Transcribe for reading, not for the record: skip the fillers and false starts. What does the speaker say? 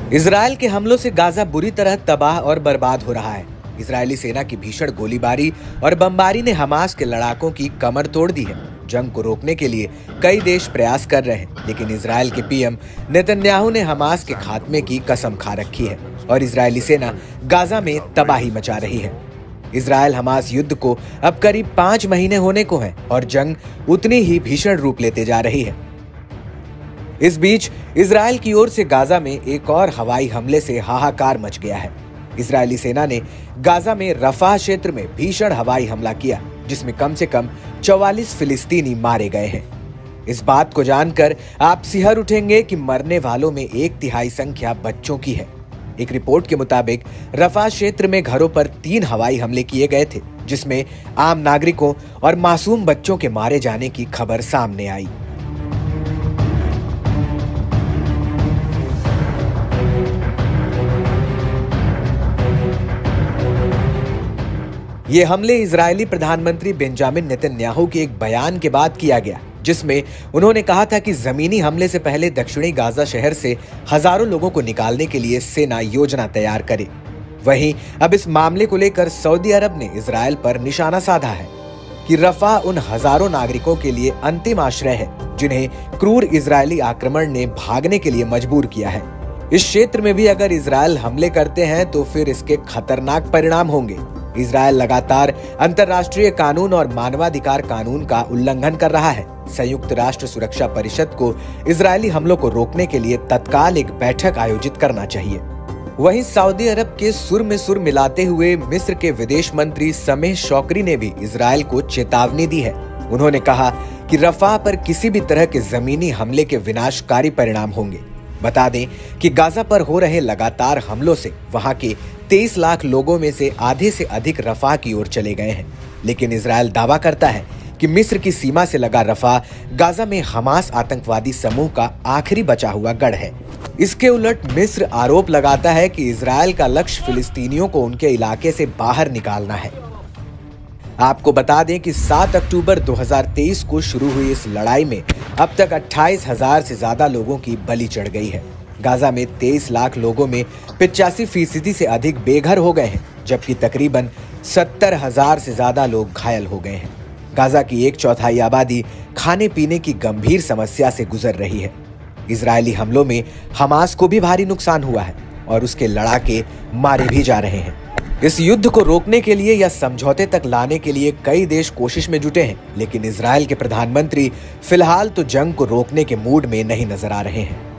Israel के हमलों से गाजा बुरी तरह तबाह और बर्बाद हो रहा है। इजरायली सेना की भीषण गोलीबारी और बमबारी ने हमास के लड़ाकों की कमर तोड़ दी है। जंग को रोकने के लिए कई देश प्रयास कर रहे हैं, लेकिन इजरायल के पीएम नेतन्याहू ने हमास के खात्मे की कसम खा रखी है और इजरायली सेना गाजा में तबाही मचा रही है। इजरायल हमास युद्ध को अब करीब 5 महीने होने को है और जंग उतनी ही भीषण रूप लेते जा रही है। इस बीच इजरायल की ओर से गाजा में एक और हवाई हमले से हाहाकार मच गया है। इजरायली सेना ने गाजा में रफाह क्षेत्र में भीषण हवाई हमला किया, जिसमें कम से कम 44 फिलिस्तीनी मारे गए हैं। इस बात को जानकर आप सिहर उठेंगे कि मरने वालों में 1/3 संख्या बच्चों की है। एक रिपोर्ट के मुताबिक रफाह क्षेत्र में घरों पर 3 हवाई हमले किए गए थे, जिसमें आम नागरिकों और मासूम बच्चों के मारे जाने की खबर सामने आई। ये हमले इजरायली प्रधानमंत्री बेंजामिन नेतन्याहू के एक बयान के बाद किया गया, जिसमें उन्होंने कहा था कि जमीनी हमले से पहले दक्षिणी गाजा शहर से हजारों लोगों को निकालने के लिए सेना योजना तैयार करे। वहीं अब इस मामले को लेकर सऊदी अरब ने इजरायल पर निशाना साधा है कि रफाह उन हजारों नागरिकों के लिए अंतिम आश्रय है जिन्हें क्रूर इजरायली आक्रमण ने भागने के लिए मजबूर किया है। इस क्षेत्र में भी अगर इजरायल हमले करते हैं तो फिर इसके खतरनाक परिणाम होंगे। इजरायल लगातार अंतर्राष्ट्रीय कानून और मानवाधिकार कानून का उल्लंघन कर रहा है। संयुक्त राष्ट्र सुरक्षा परिषद को इजरायली हमलों को रोकने के लिए तत्काल एक बैठक आयोजित करना चाहिए। वहीं सऊदी अरब के सुर में सुर मिलाते हुए मिस्र के विदेश मंत्री समेह शौकरी ने भी इजरायल को चेतावनी दी है। उन्होंने कहा कि रफाह पर किसी भी तरह के जमीनी हमले के विनाशकारी परिणाम होंगे। बता दें कि गाजा पर हो रहे लगातार हमलों से वहां के 23 लाख लोगों में से आधे से अधिक रफाह की ओर चले गए हैं, लेकिन इजरायल दावा करता है कि मिस्र की सीमा से लगा रफाह गाजा में हमास आतंकवादी समूह का आखिरी बचा हुआ गढ़ है। इसके उलट मिस्र आरोप लगाता है कि इजरायल का लक्ष्य फिलिस्तीनियों को उनके इलाके से बाहर निकालना है। आपको बता दें कि 7 अक्टूबर 2023 को शुरू हुई इस लड़ाई में अब तक 28,000 से ज्यादा लोगों की बलि चढ़ गई है। गाजा में 23 लाख लोगों में 85% से अधिक बेघर हो गए हैं, जबकि तकरीबन 70,000 से ज्यादा लोग घायल हो गए हैं। गाजा की 1/4 आबादी खाने पीने की गंभीर समस्या से गुजर रही है। इजरायली हमलों में हमास को भी भारी नुकसान हुआ है और उसके लड़ाके मारे भी जा रहे हैं। इस युद्ध को रोकने के लिए या समझौते तक लाने के लिए कई देश कोशिश में जुटे हैं, लेकिन इजरायल के प्रधानमंत्री फिलहाल तो जंग को रोकने के मूड में नहीं नजर आ रहे हैं।